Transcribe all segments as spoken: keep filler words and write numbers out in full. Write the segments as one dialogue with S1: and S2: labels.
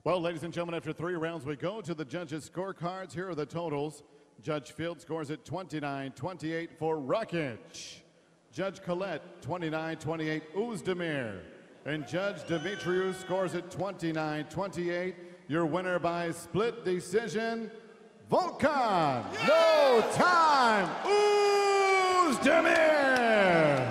S1: Well, ladies and gentlemen, after three rounds, we go to the judges' scorecards. Here are the totals. Judge Field scores at twenty-nine twenty-eight for Rakic. Judge Collette, twenty-nine twenty-eight, Oezdemir. And Judge Demetriou scores at twenty-nine twenty-eight. Your winner by split decision, Volkan. No time, Oezdemir.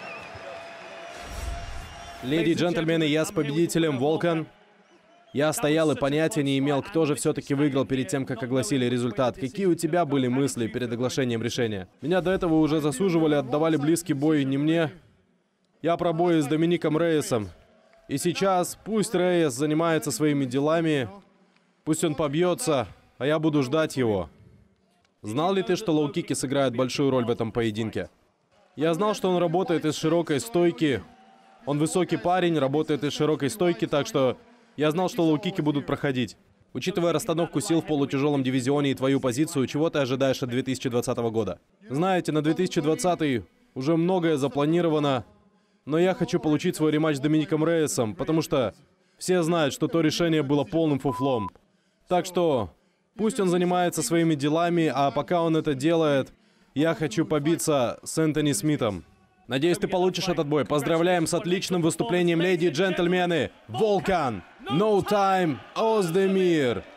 S2: Леди и джентльмены, я с победителем Волкан. Я стоял и понятия не имел, кто же все-таки выиграл перед тем, как огласили результат. Какие у тебя были мысли перед оглашением решения? Меня до этого уже засуживали, отдавали близкий бой не мне. Я про бой с Домиником Рейесом. И сейчас пусть Рейес занимается своими делами, пусть он побьется, а я буду ждать его. Знал ли ты, что лоу-кики сыграют большую роль в этом поединке? Я знал, что он работает из широкой стойки. Он высокий парень, работает из широкой стойки, так что я знал, что лоу-кики будут проходить. Учитывая расстановку сил в полутяжелом дивизионе и твою позицию, чего ты ожидаешь от две тысячи двадцатого года? Знаете, на две тысячи двадцатый уже многое запланировано, но я хочу получить свой рематч с Домиником Рейесом, потому что все знают, что то решение было полным фуфлом. Так что пусть он занимается своими делами, а пока он это делает, я хочу побиться с Энтони Смитом. Надеюсь, ты получишь этот бой. Поздравляем с отличным выступлением, леди и джентльмены. Волкан! No time, Оздемир!